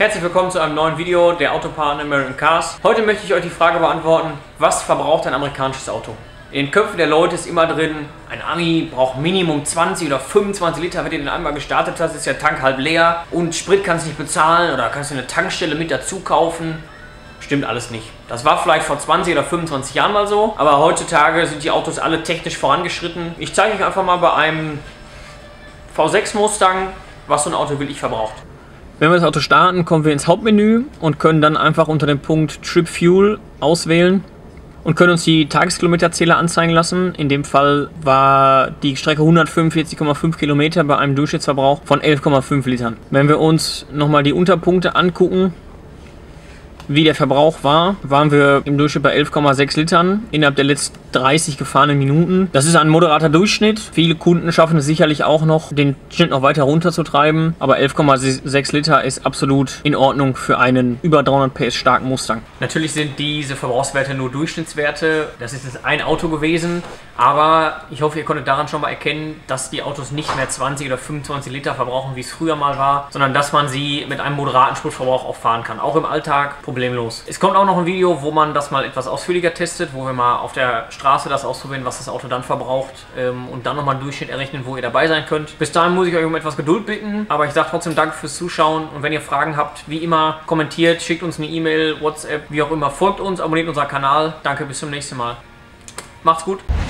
Herzlich willkommen zu einem neuen Video der Autopartner American Cars. Heute möchte ich euch die Frage beantworten, was verbraucht ein amerikanisches Auto? In den Köpfen der Leute ist immer drin, ein Ami braucht Minimum 20 oder 25 Liter, wenn du den einmal gestartet hast, ist der Tank halb leer und Sprit kannst du nicht bezahlen oder kannst du eine Tankstelle mit dazu kaufen. Stimmt alles nicht. Das war vielleicht vor 20 oder 25 Jahren mal so, aber heutzutage sind die Autos alle technisch vorangeschritten. Ich zeige euch einfach mal bei einem V6 Mustang, was so ein Auto wirklich verbraucht. Wenn wir das Auto starten, kommen wir ins Hauptmenü und können dann einfach unter dem Punkt Trip Fuel auswählen und können uns die Tageskilometerzähler anzeigen lassen. In dem Fall war die Strecke 145,5 Kilometer bei einem Durchschnittsverbrauch von 11,5 Litern. Wenn wir uns nochmal die Unterpunkte angucken, wie der Verbrauch war, waren wir im Durchschnitt bei 11,6 Litern innerhalb der letzten 30 gefahrenen Minuten. Das ist ein moderater Durchschnitt. Viele Kunden schaffen es sicherlich auch noch, den Schnitt noch weiter runterzutreiben. Aber 11,6 Liter ist absolut in Ordnung für einen über 300 PS starken Mustang. Natürlich sind diese Verbrauchswerte nur Durchschnittswerte. Das ist jetzt ein Auto gewesen. Aber ich hoffe, ihr konntet daran schon mal erkennen, dass die Autos nicht mehr 20 oder 25 Liter verbrauchen, wie es früher mal war, sondern dass man sie mit einem moderaten Spritverbrauch auch fahren kann. Auch im Alltag problemlos. Es kommt auch noch ein Video, wo man das mal etwas ausführlicher testet, wo wir mal auf der Straße das ausprobieren, was das Auto dann verbraucht und dann nochmal einen Durchschnitt errechnen, wo ihr dabei sein könnt. Bis dahin muss ich euch um etwas Geduld bitten, aber ich sage trotzdem danke fürs Zuschauen und wenn ihr Fragen habt, wie immer, kommentiert, schickt uns eine E-Mail, WhatsApp, wie auch immer, folgt uns, abonniert unseren Kanal. Danke, bis zum nächsten Mal. Macht's gut.